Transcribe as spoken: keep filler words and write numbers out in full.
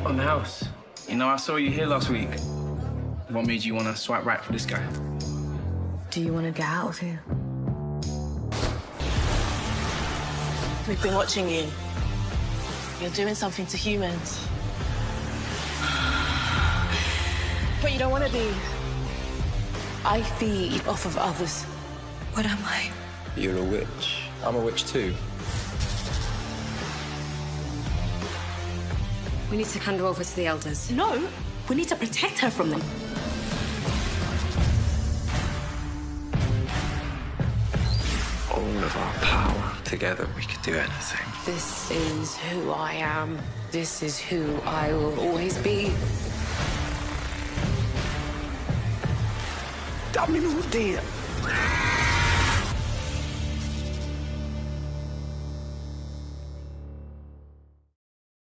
On the house. You know, I saw you here last week. What made you want to swipe right for this guy? Do you want to get out of here? We've been watching you. You're doing something to humans. But you don't want to be. I feed off of others. What am I? You're a witch. I'm a witch too. We need to hand her over to the elders. No, we need to protect her from them. All of our power. Together, we could do anything. This is who I am. This is who I will always be. Domino, dear.